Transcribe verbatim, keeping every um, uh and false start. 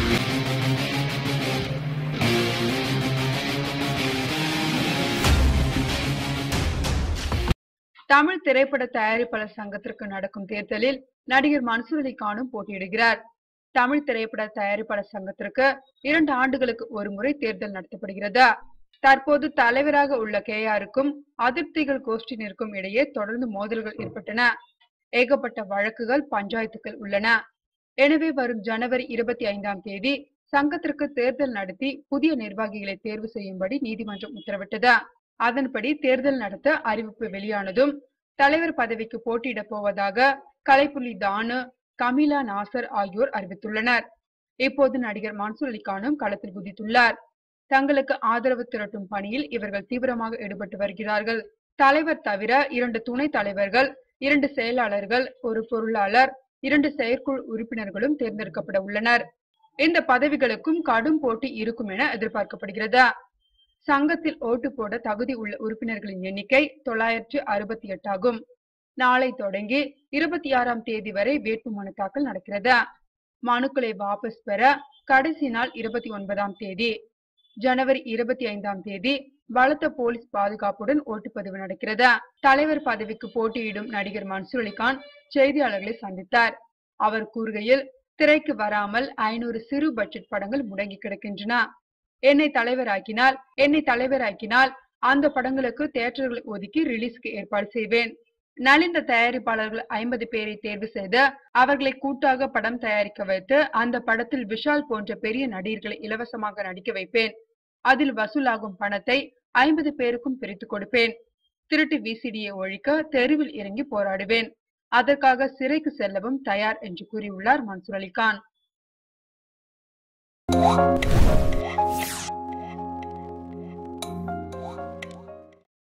தமிழ் திரைப்பட தயாரிப்பாளர் சங்கத்திற்கு நடக்கும் தேர்தலில் நடிகர் மன்சூர் அலிகானும் போட்டியிடுகிறார். தமிழ் திரைப்பட தயாரிப்பாளர் சங்கத்திற்கு இரண்டு ஆண்டுகளுக்கு ஒரு முறை தேர்தல் நடத்தப்படுகிறது. தற்போது தலைவராக உள்ள கே ஆருக்கும் அதிருப்திகள் கோஷ்டியினருக்கும் இடையே தொடர்ந்து மோதல்கள் ஏற்பட்டன. ஏகப்பட்ட வழக்குகள், பஞ்சாயத்துகள் உள்ளன. எனவே வரும் ஜனவரி இருபத்தி ஐந்தாம் தேதி சங்கத்திற்கு தேர்தல் நடத்தி புதிய நிர்வாகிகளை தேர்வு செய்யும்படி நீதிமன்றம் உத்தரவிட்டது. அதன்படி தேர்தல் நடத்த அறிவிப்பு வெளியானதும் தலைவர் பதவிக்கு போட்டியிட போவதாக கலைப்புலி தானு, கமிலா நாசர் ஆகியோர் அறிவித்துள்ளனர். இப்போது நடிகர் மன்சூர் அலிகானும் களத்தில் குதித்துள்ளார். தங்களுக்கு ஆதரவு திரட்டும் பணியில் இவர்கள் தீவிரமாக ஈடுபட்டு வருகிறார்கள். தலைவர் தவிர இரண்டு துணை தலைவர்கள், இரண்டு செயலாளர்கள், ஒரு பொருளாளர், இரண்டு செயற்குழு உறுப்பினர்களும் தேர்ந்தெடுக்கப்பட உள்ளனர். இந்த பதவிகளுக்கும் கடும் போட்டி இருக்கும் என எதிர்பார்க்கப்படுகிறது. சங்கத்தில் ஓட்டு போட தகுதி உள்ள உறுப்பினர்களின் எண்ணிக்கை தொள்ளாயிரத்து அறுபத்தி எட்டு ஆகும். நாளை தொடங்கி இருபத்தி ஆறாம் தேதி வரை வேட்புமனு தாக்கல் நடக்கிறது. மனுக்களை வாபஸ் பெற கடைசி நாள் இருபத்தி ஒன்பதாம் தேதி. ஜனவரி இருபத்தி ஐந்தாம் தேதி பலத்த போலீஸ் பாதுகாப்புடன் ஓட்டுப்பதிவு நடக்கிறது. தலைவர் பதவிக்கு போட்டியிடும் நடிகர் மன்சூர் அலிகான் செய்தியாளர்களை சந்தித்தார். அவர் கூறுகையில், திரைக்கு வராமல் ஐநூறு சிறு பட்ஜெட் படங்கள் முடங்கி கிடக்கின்றன. என்னை தலைவராக்கினால் என்னை தலைவராக்கினால் அந்த படங்களுக்கு தியேட்டர்களை ஒதுக்கி ரிலீஸ்க்கு ஏற்பாடு செய்வேன். நலிந்த தயாரிப்பாளர்கள் ஐம்பது பேரை தேர்வு செய்து அவர்களை கூட்டாக படம் தயாரிக்க வைத்து அந்த படத்தில் விஷால் போன்ற பெரிய நடிகர்களை இலவசமாக நடிக்க வைப்பேன். அதில் வசூலாகும் பணத்தை ஐம்பது பேருக்கும் பிரித்து கொடுப்பேன். திருட்டு விசிடியை ஒழிக்க தெருவில் இறங்கி போராடுவேன். அதற்காக சிறைக்கு செல்லவும் தயார் என்று கூறியுள்ளார் மன்சூர் அலிகான்.